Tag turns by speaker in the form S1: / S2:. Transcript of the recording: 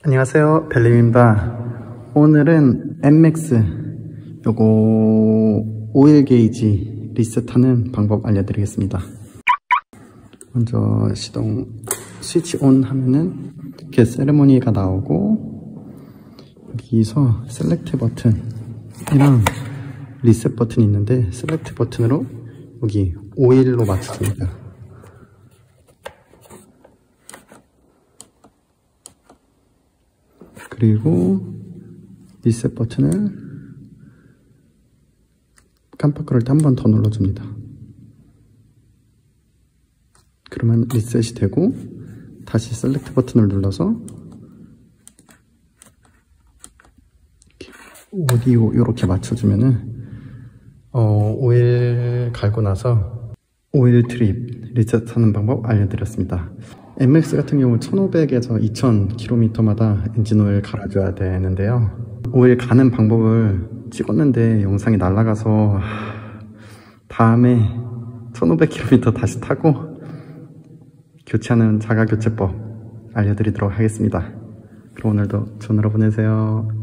S1: 안녕하세요, 벨림입니다. 오늘은 MX 요거 오일 게이지 리셋하는 방법 알려드리겠습니다. 먼저 시동 스위치 온 하면은 이렇게 세레모니가 나오고, 여기서 셀렉트 버튼이랑 리셋 버튼이 있는데, 셀렉트 버튼으로 여기 오일로 맞춰줍니다. 그리고 리셋 버튼을 깜빡 그럴 때 한 번 더 눌러줍니다. 그러면 리셋이 되고, 다시 셀렉트 버튼을 눌러서 오디오 이렇게 맞춰주면은 오일 갈고 나서 오일 트립 리셋하는 방법 알려드렸습니다. MX 같은 경우 1500에서 2000km마다 엔진 오일 갈아줘야 되는데요, 오일 가는 방법을 찍었는데 영상이 날아가서 다음에 1500km 다시 타고 교체하는 자가교체법 알려드리도록 하겠습니다. 그럼 오늘도 좋은 하루 보내세요.